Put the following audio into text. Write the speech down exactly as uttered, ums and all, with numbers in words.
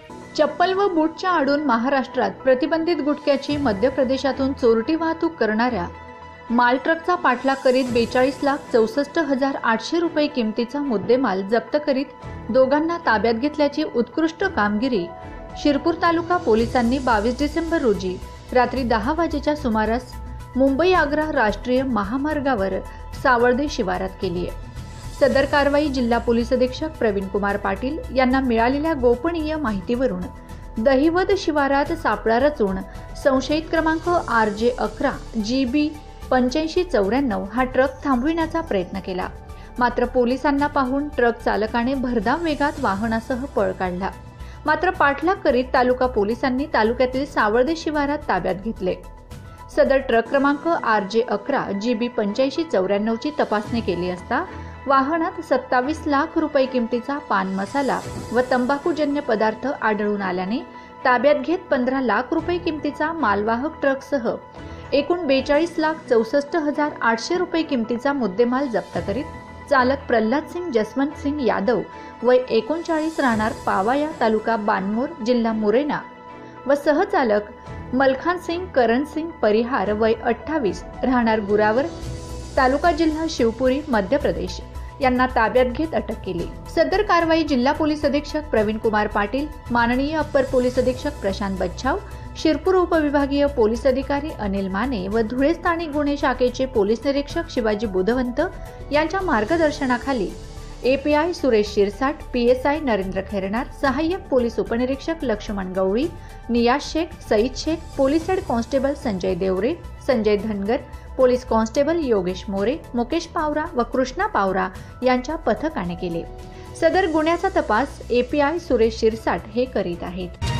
चप्पल व बूटच्या आडून महाराष्ट्रात प्रतिबंधित गुटख्याची मध्य प्रदेशातून चोरटी वाहतूक करणाऱ्या माल ट्रकचा पाठलाग करीत बेचाळीस लाख चौसष्ट हजार आठशे रुपये किमतीचा मुद्देमाल जप्त करीत दोघांना ताब्यात घेतल्याची उत्कृष्ट कामगिरी शिरपूर तालुका पोलिसांनी बावीस डिसेंबर रोजी रात्री दहा वाजेच्या सुमारास मुंबई आग्रा राष्ट्रीय महामार्गावर सावळदे शिवारात केली आहे। सदर कारवाई जिल्हा पोलीस अधीक्षक प्रवीण कुमार पाटील यांना मिळालेल्या गोपनीय माहितीवरून दहिवद शिवारात सापळा रचून संशयित क्रमांक आर जे अकरा जी बी पंच्याऐंशी चौऱ्याण्णव हा ट्रक थांबविण्याचा प्रयत्न केला, मात्र पोलिसांना पाहून ट्रक चालकाने भरधाव वेगात वाहनासह पळ काढला। मात्र पाठलाग करीत तालुका पोलिसांनी तालुक्यातील सावळदे शिवारात ताब्यात घेतले। सदर ट्रक क्रमांक आर जे अकरा जी बी पंच्याऐंशी चौऱ्याण्णव ची तपासणी केली असता वाहनात सत्तावीस लाख रुपये किमतीचा पान मसाला व तंबाखूजन्य पदार्थ आढळून आल्याने ताब्यात घेत पंधरा लाख रुपये किमतीचा मालवाहक ट्रकसह एकूण बेचाळीस लाख चौसष्ट हजार आठशे रुपये किमतीचा मुद्देमाल जप्त करीत चालक प्रल्हाद सिंग जसवंत सिंग यादव वय एकोणचाळीस राहणार पावाया तालुका बानमोर जिल्हा मुरैना व सहचालक मलखान सिंग करण सिंग परिहार वय अठ्ठावीस राहणार गुरावर तालुका जिल्हा शिवपुरी मध्य प्रदेश यांना ताब्यात घेत अटक केली। सदर कारवाई जिल्हा पोलीस अधीक्षक प्रवीण कुमार पाटील, माननीय अप्पर पोलीस अधीक्षक प्रशांत बच्छाव, शिरपूर उपविभागीय पोलीस अधिकारी अनिल माने व धुळे स्थानिक गुन्हे शाखेचे पोलीस निरीक्षक शिवाजी बुधवंत यांच्या मार्गदर्शनाखाली एपीआय सुरेश शिरसाट, पीएसआय नरेंद्र खैरनार, सहाय्यक पोलीस उपनिरीक्षक Laxman Gawli, Niyaz Shaikh, Sayeed Shaikh, police head constable Sanjay Deore, Sanjay Dhangar, police constable Yogesh More, Mukesh Pawara व कृष्णा पावरा यांच्या पथकाने केले। सदर गुन्ह्याचा तपास एपीआय सुरेश शिरसाट हे करीत आहेत।